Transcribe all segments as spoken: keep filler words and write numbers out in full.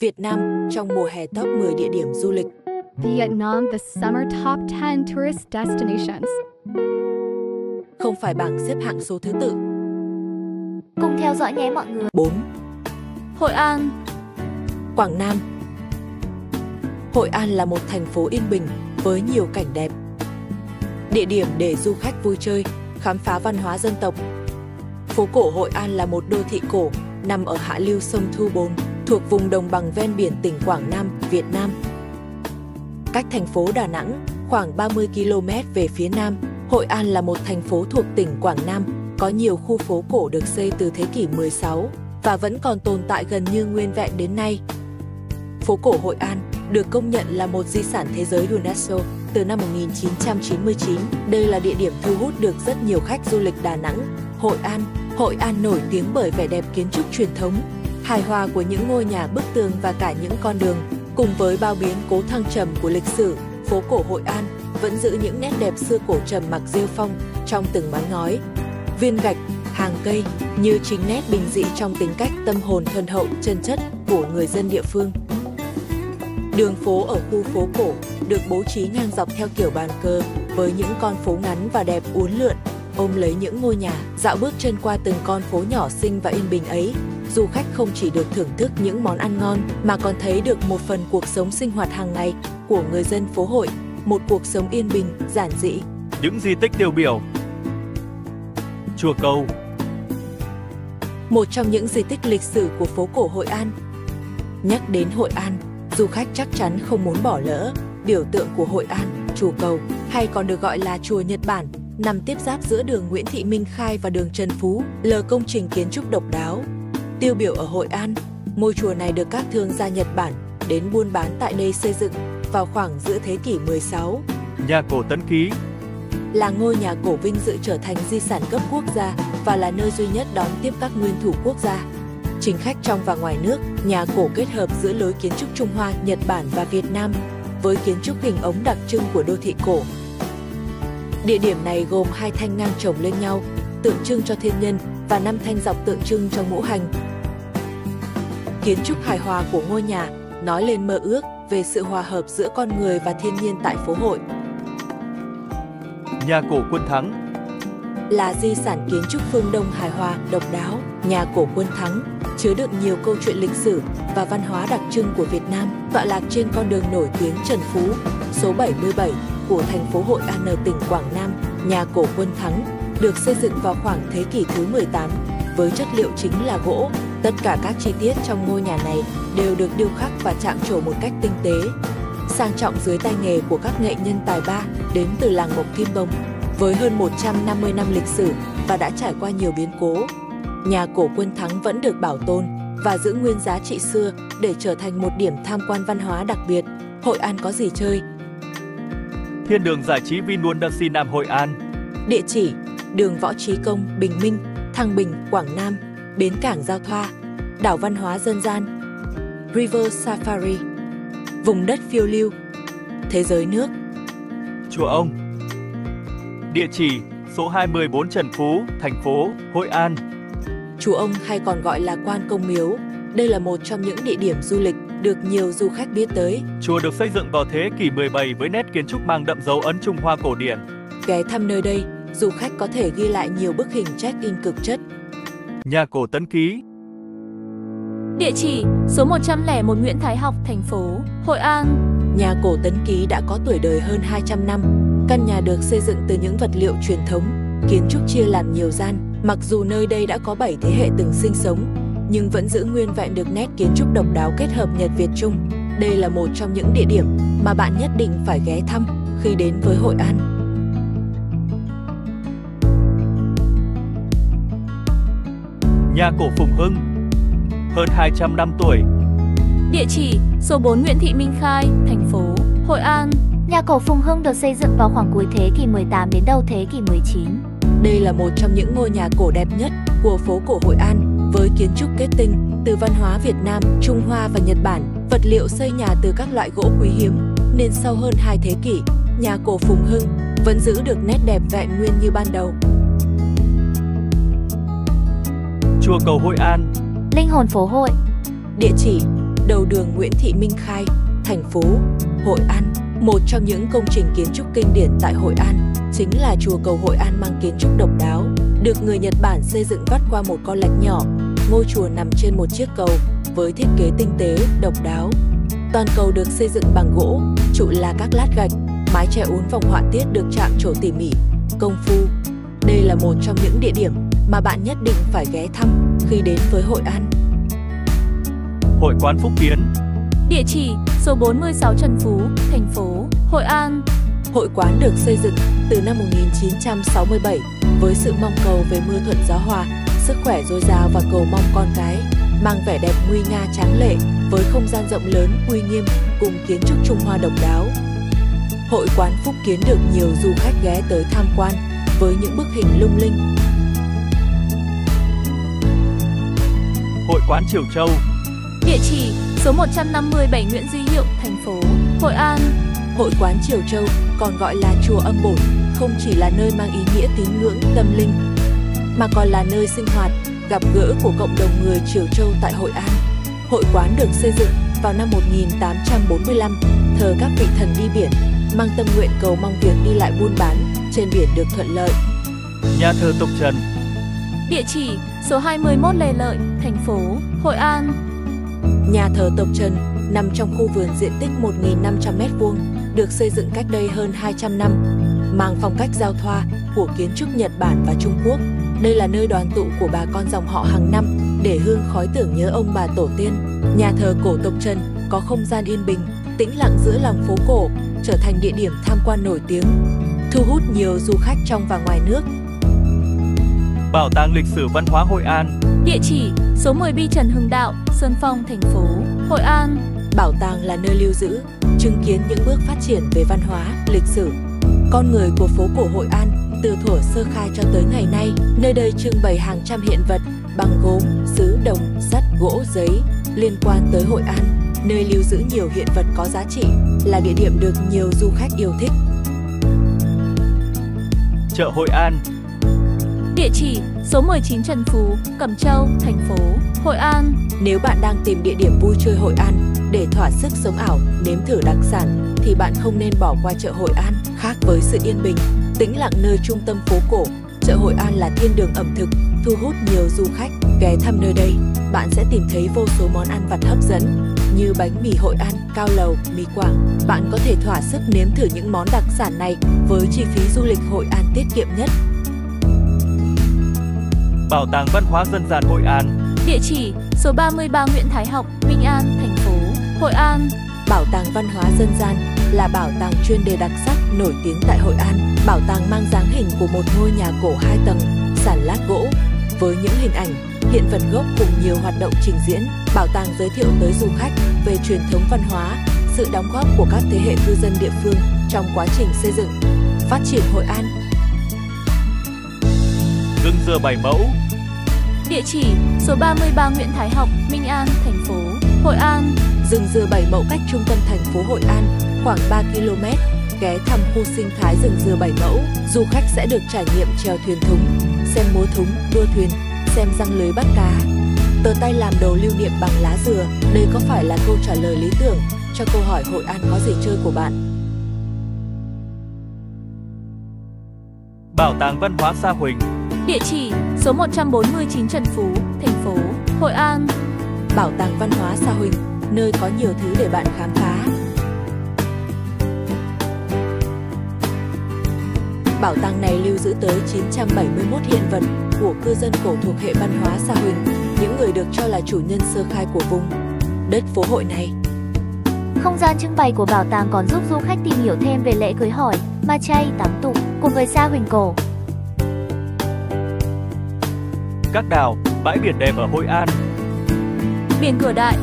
Việt Nam trong mùa hè top mười địa điểm du lịch. Vietnam, the summer top ten tourist destinations. Không phải bảng xếp hạng số thứ tự. Cùng theo dõi nhé mọi người. bốn. Hội An, Quảng Nam. Hội An là một thành phố yên bình với nhiều cảnh đẹp. Địa điểm để du khách vui chơi, khám phá văn hóa dân tộc. Phố cổ Hội An là một đô thị cổ nằm ở hạ lưu sông Thu Bồn, thuộc vùng đồng bằng ven biển tỉnh Quảng Nam, Việt Nam. Cách thành phố Đà Nẵng khoảng ba mươi ki lô mét về phía nam, Hội An là một thành phố thuộc tỉnh Quảng Nam, có nhiều khu phố cổ được xây từ thế kỷ mười sáu và vẫn còn tồn tại gần như nguyên vẹn đến nay. Phố cổ Hội An được công nhận là một di sản thế giới UNESCO từ năm một nghìn chín trăm chín mươi chín. Đây là địa điểm thu hút được rất nhiều khách du lịch Đà Nẵng. Hội An Hội An nổi tiếng bởi vẻ đẹp kiến trúc truyền thống, hài hòa của những ngôi nhà bức tường và cả những con đường. Cùng với bao biến cố thăng trầm của lịch sử, phố cổ Hội An vẫn giữ những nét đẹp xưa cổ trầm mặc rêu phong trong từng mái ngói, viên gạch, hàng cây, như chính nét bình dị trong tính cách tâm hồn thuần hậu, chân chất của người dân địa phương. Đường phố ở khu phố cổ được bố trí ngang dọc theo kiểu bàn cờ với những con phố ngắn và đẹp uốn lượn, ôm lấy những ngôi nhà. Dạo bước chân qua từng con phố nhỏ xinh và yên bình ấy, du khách không chỉ được thưởng thức những món ăn ngon mà còn thấy được một phần cuộc sống sinh hoạt hàng ngày của người dân phố Hội, một cuộc sống yên bình, giản dị. Những di tích tiêu biểu. Chùa Cầu, một trong những di tích lịch sử của phố cổ Hội An. Nhắc đến Hội An, du khách chắc chắn không muốn bỏ lỡ biểu tượng của Hội An, Chùa Cầu, hay còn được gọi là Chùa Nhật Bản, nằm tiếp giáp giữa đường Nguyễn Thị Minh Khai và đường Trần Phú, là công trình kiến trúc độc đáo. Tiêu biểu ở Hội An, ngôi chùa này được các thương gia Nhật Bản đến buôn bán tại đây xây dựng vào khoảng giữa thế kỷ mười sáu. Nhà cổ Tấn Ký là ngôi nhà cổ vinh dự trở thành di sản cấp quốc gia và là nơi duy nhất đón tiếp các nguyên thủ quốc gia, chính khách trong và ngoài nước. Nhà cổ kết hợp giữa lối kiến trúc Trung Hoa, Nhật Bản và Việt Nam với kiến trúc hình ống đặc trưng của đô thị cổ. Địa điểm này gồm hai thanh ngang chồng lên nhau, tượng trưng cho thiên nhân, và năm thanh dọc tượng trưng cho ngũ hành. Kiến trúc hài hòa của ngôi nhà nói lên mơ ước về sự hòa hợp giữa con người và thiên nhiên tại phố Hội. Nhà cổ Quân Thắng là di sản kiến trúc phương Đông hài hòa, độc đáo. Nhà cổ Quân Thắng chứa đựng nhiều câu chuyện lịch sử và văn hóa đặc trưng của Việt Nam, tọa lạc trên con đường nổi tiếng Trần Phú, số bảy mươi bảy của thành phố Hội An ở tỉnh Quảng Nam. Nhà cổ Quân Thắng được xây dựng vào khoảng thế kỷ thứ mười tám với chất liệu chính là gỗ. Tất cả các chi tiết trong ngôi nhà này đều được điêu khắc và chạm trổ một cách tinh tế, sang trọng dưới tay nghề của các nghệ nhân tài ba đến từ làng Mộc Kim Bồng. Với hơn một trăm năm mươi năm lịch sử và đã trải qua nhiều biến cố, nhà cổ Quân Thắng vẫn được bảo tồn và giữ nguyên giá trị xưa để trở thành một điểm tham quan văn hóa đặc biệt. Hội An có gì chơi? Thiên đường giải trí Vinwonderland Nam Hội An. Địa chỉ: đường Võ Trí Công, Bình Minh, Thăng Bình, Quảng Nam. Bến cảng giao thoa, đảo văn hóa dân gian, River Safari, vùng đất phiêu lưu, thế giới nước. Chùa Ông. Địa chỉ: số hai mươi bốn Trần Phú, thành phố Hội An. Chùa Ông hay còn gọi là Quan Công Miếu, đây là một trong những địa điểm du lịch được nhiều du khách biết tới. Chùa được xây dựng vào thế kỷ mười bảy với nét kiến trúc mang đậm dấu ấn Trung Hoa cổ điển. Ghé thăm nơi đây, du khách có thể ghi lại nhiều bức hình check-in cực chất. Nhà cổ Tấn Ký. Địa chỉ: số một trăm lẻ một Nguyễn Thái Học, thành phố Hội An. Nhà cổ Tấn Ký đã có tuổi đời hơn hai trăm năm. Căn nhà được xây dựng từ những vật liệu truyền thống, kiến trúc chia làm nhiều gian. Mặc dù nơi đây đã có bảy thế hệ từng sinh sống, nhưng vẫn giữ nguyên vẹn được nét kiến trúc độc đáo kết hợp Nhật Việt Trung. Đây là một trong những địa điểm mà bạn nhất định phải ghé thăm khi đến với Hội An. Nhà cổ Phùng Hưng, hơn hai trăm năm tuổi. Địa chỉ: số bốn Nguyễn Thị Minh Khai, thành phố Hội An. Nhà cổ Phùng Hưng được xây dựng vào khoảng cuối thế kỷ mười tám đến đầu thế kỷ mười chín. Đây là một trong những ngôi nhà cổ đẹp nhất của phố cổ Hội An, với kiến trúc kết tinh từ văn hóa Việt Nam, Trung Hoa và Nhật Bản. Vật liệu xây nhà từ các loại gỗ quý hiếm, nên sau hơn hai thế kỷ, nhà cổ Phùng Hưng vẫn giữ được nét đẹp vẹn nguyên như ban đầu. Chùa Cầu Hội An. Linh hồn phố Hội. Địa chỉ: đầu đường Nguyễn Thị Minh Khai, thành phố Hội An. Một trong những công trình kiến trúc kinh điển tại Hội An chính là chùa cầu Hội An mang kiến trúc độc đáo, được người Nhật Bản xây dựng vắt qua một con lạch nhỏ. Ngôi chùa nằm trên một chiếc cầu với thiết kế tinh tế, độc đáo. Toàn cầu được xây dựng bằng gỗ, trụ là các lát gạch, mái chè uốn vòng họa tiết được chạm trổ tỉ mỉ, công phu. Đây là một trong những địa điểm mà bạn nhất định phải ghé thăm khi đến với Hội An. Hội quán Phúc Kiến. Địa chỉ số bốn mươi sáu Trần Phú, thành phố Hội An. Hội quán được xây dựng từ năm một nghìn chín trăm sáu mươi bảy với sự mong cầu về mưa thuận gió hòa, sức khỏe dồi dào và cầu mong con cái, mang vẻ đẹp nguy nga tráng lệ với không gian rộng lớn, uy nghiêm cùng kiến trúc Trung Hoa độc đáo. Hội quán Phúc Kiến được nhiều du khách ghé tới tham quan với những bức hình lung linh. Hội quán Triều Châu. Địa chỉ số một trăm năm mươi bảy Nguyễn Duy Hiệu, thành phố Hội An. Hội quán Triều Châu, còn gọi là chùa Âm Bổn, không chỉ là nơi mang ý nghĩa tín ngưỡng tâm linh, mà còn là nơi sinh hoạt, gặp gỡ của cộng đồng người Triều Châu tại Hội An. Hội quán được xây dựng vào năm một nghìn tám trăm bốn mươi lăm, thờ các vị thần đi biển, mang tâm nguyện cầu mong việc đi lại buôn bán trên biển được thuận lợi. Nhà thờ Tục Trần. Địa chỉ số hai mươi mốt Lê Lợi, thành phố Hội An. Nhà thờ Tục Trần nằm trong khu vườn diện tích một nghìn năm trăm mét vuông, được xây dựng cách đây hơn hai trăm năm, mang phong cách giao thoa của kiến trúc Nhật Bản và Trung Quốc. Đây là nơi đoàn tụ của bà con dòng họ hàng năm để hương khói tưởng nhớ ông bà tổ tiên. Nhà thờ cổ Tục Trần có không gian yên bình, tĩnh lặng giữa lòng phố cổ, trở thành địa điểm tham quan nổi tiếng, thu hút nhiều du khách trong và ngoài nước. Bảo tàng lịch sử văn hóa Hội An. Địa chỉ số mười Bi Trần Hưng Đạo, Sơn Phong, thành phố Hội An. Bảo tàng là nơi lưu giữ, chứng kiến những bước phát triển về văn hóa, lịch sử, con người của phố cổ Hội An từ thuở sơ khai cho tới ngày nay. Nơi đây trưng bày hàng trăm hiện vật bằng gốm, sứ, đồng, sắt, gỗ, giấy liên quan tới Hội An. Nơi lưu giữ nhiều hiện vật có giá trị, là địa điểm được nhiều du khách yêu thích. Chợ Hội An. Địa chỉ số mười chín Trần Phú, Cẩm Châu, thành phố Hội An. Nếu bạn đang tìm địa điểm vui chơi Hội An để thỏa sức sống ảo, nếm thử đặc sản, thì bạn không nên bỏ qua chợ Hội An. Khác với sự yên bình, tĩnh lặng nơi trung tâm phố cổ, chợ Hội An là thiên đường ẩm thực, thu hút nhiều du khách. Ghé thăm nơi đây, bạn sẽ tìm thấy vô số món ăn vặt hấp dẫn như bánh mì Hội An, cao lầu, mì Quảng. Bạn có thể thỏa sức nếm thử những món đặc sản này với chi phí du lịch Hội An tiết kiệm nhất. Bảo tàng văn hóa dân gian Hội An. Địa chỉ số ba mươi ba Nguyễn Thái Học, Minh An, thành phố Hội An. Bảo tàng văn hóa dân gian là bảo tàng chuyên đề đặc sắc nổi tiếng tại Hội An. Bảo tàng mang dáng hình của một ngôi nhà cổ hai tầng, sàn lát gỗ, với những hình ảnh, hiện vật gốc cùng nhiều hoạt động trình diễn. Bảo tàng giới thiệu tới du khách về truyền thống văn hóa, sự đóng góp của các thế hệ cư dân địa phương trong quá trình xây dựng, phát triển Hội An. Rừng dừa Bảy Mẫu. Địa chỉ số ba mươi ba Nguyễn Thái Học, Minh An, thành phố Hội An. Rừng dừa Bảy Mẫu cách trung tâm thành phố Hội An khoảng ba ki lô mét. Ghé thăm khu sinh thái rừng dừa Bảy Mẫu, du khách sẽ được trải nghiệm chèo thuyền thúng, xem múa thúng, đua thuyền, xem giăng lưới bắt cá. Tờ tay làm đồ lưu niệm bằng lá dừa, đây có phải là câu trả lời lý tưởng cho câu hỏi Hội An có gì chơi của bạn? Bảo tàng văn hóa Sa Huỳnh. Địa chỉ số một trăm bốn mươi chín Trần Phú, thành phố Hội An. Bảo tàng văn hóa Sa Huỳnh, nơi có nhiều thứ để bạn khám phá. Bảo tàng này lưu giữ tới chín trăm bảy mươi mốt hiện vật của cư dân cổ thuộc hệ văn hóa Sa Huỳnh, những người được cho là chủ nhân sơ khai của vùng đất phố hội này. Không gian trưng bày của bảo tàng còn giúp du khách tìm hiểu thêm về lễ cưới hỏi, ma chay, táng tụ cùng với Sa Huỳnh cổ. Các đảo, bãi biển đẹp ở Hội An. Biển Cửa Đại.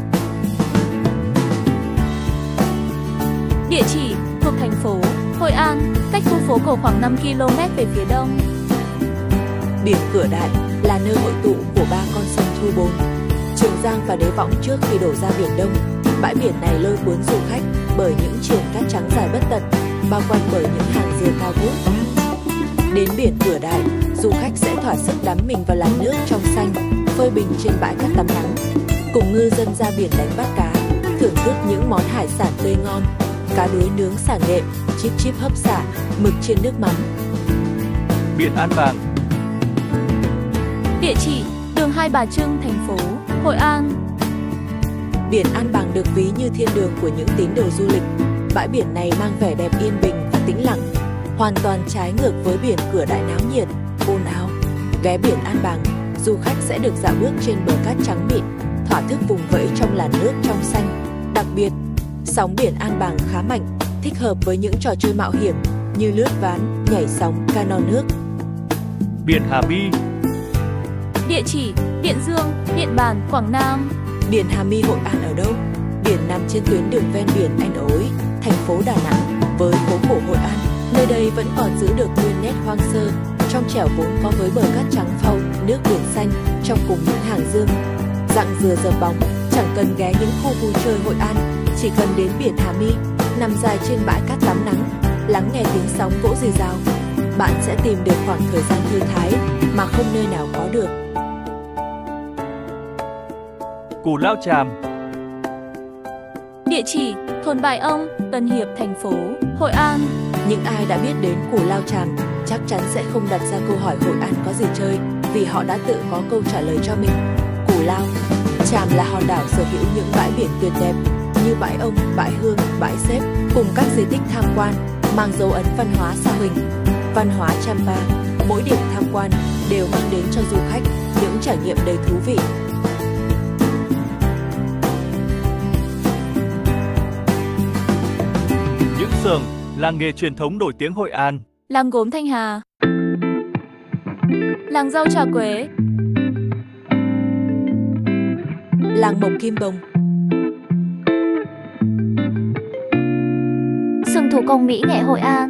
Địa chỉ thuộc thành phố Hội An, cách khu phố cổ khoảng năm ki lô mét về phía đông. Biển Cửa Đại là nơi hội tụ của ba con sông Thu Bồn, Trường Giang và Đế Võng trước khi đổ ra Biển Đông. Bãi biển này lôi cuốn du khách bởi những triển cát trắng dài bất tận, bao quanh bởi những hàng dừa cao vút. Đến biển Cửa Đại, du khách sẽ thỏa sức đắm mình vào làn nước trong xanh, phơi bình trên bãi cát tắm nắng. cùng ngư dân ra biển đánh bắt cá, thưởng thức những món hải sản tươi ngon, cá đuối nướng xả nghệ, chíp chíp hấp xả, mực chiên nước mắm. Biển An Bàng. Địa chỉ: đường Hai Bà Trưng, thành phố Hội An. Biển An Bàng được ví như thiên đường của những tín đồ du lịch. Bãi biển này mang vẻ đẹp yên bình và tĩnh lặng, hoàn toàn trái ngược với biển Cửa Đại náo nhiệt, ồn ào. Ghé biển An Bàng, du khách sẽ được dạo bước trên bờ cát trắng mịn, thỏa thức vùng vẫy trong làn nước trong xanh. Đặc biệt, sóng biển An Bàng khá mạnh, thích hợp với những trò chơi mạo hiểm như lướt ván, nhảy sóng, cano nước. Biển Hà My. Địa chỉ: Điện Dương, Điện Bàn, Quảng Nam. Biển Hà My, Hội An ở đâu? Biển nằm trên tuyến đường ven biển Anh Ối, thành phố Đà Nẵng, với phố cổ Hội An. Nơi đây vẫn còn giữ được nguyên nét hoang sơ, trong trẻo vốn có với bờ cát trắng phau, nước biển xanh, trong cùng những hàng dương. Dặng dừa dợp bóng, chẳng cần ghé những khu vui chơi Hội An, chỉ cần đến biển Hà My, nằm dài trên bãi cát tắm nắng, lắng nghe tiếng sóng vỗ rì rào, bạn sẽ tìm được khoảng thời gian thư thái mà không nơi nào có được. Cù Lao Chàm. Địa chỉ: thôn Bài Ông, Tân Hiệp, thành phố Hội An. Những ai đã biết đến Cù Lao Chàm chắc chắn sẽ không đặt ra câu hỏi Hội An có gì chơi, vì họ đã tự có câu trả lời cho mình. Cù Lao Chàm là hòn đảo sở hữu những bãi biển tuyệt đẹp như bãi Ông, bãi Hương, bãi Xếp, cùng các di tích tham quan mang dấu ấn văn hóa Sa Huỳnh, văn hóa Champa. Mỗi điểm tham quan đều mang đến cho du khách những trải nghiệm đầy thú vị. Những xưởng, làng nghề truyền thống nổi tiếng Hội An. Làng gốm Thanh Hà, làng rau trà quế, làng mộc Kim Bồng, xưởng thủ công mỹ nghệ Hội An,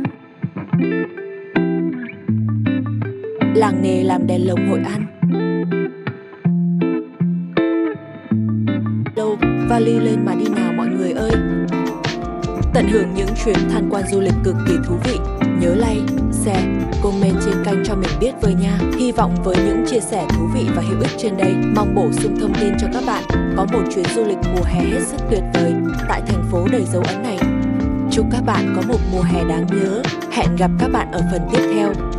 làng nghề làm đèn lồng Hội An. Đâu, vali lên mà đi nào mọi người ơi! Tận hưởng những chuyến tham quan du lịch cực kỳ thú vị. Nhớ like, share, comment trên kênh cho mình biết với nha. Hy vọng với những chia sẻ thú vị và hữu ích trên đây, mong bổ sung thông tin cho các bạn có một chuyến du lịch mùa hè hết sức tuyệt vời tại thành phố đầy dấu ấn này. Chúc các bạn có một mùa hè đáng nhớ. Hẹn gặp các bạn ở phần tiếp theo.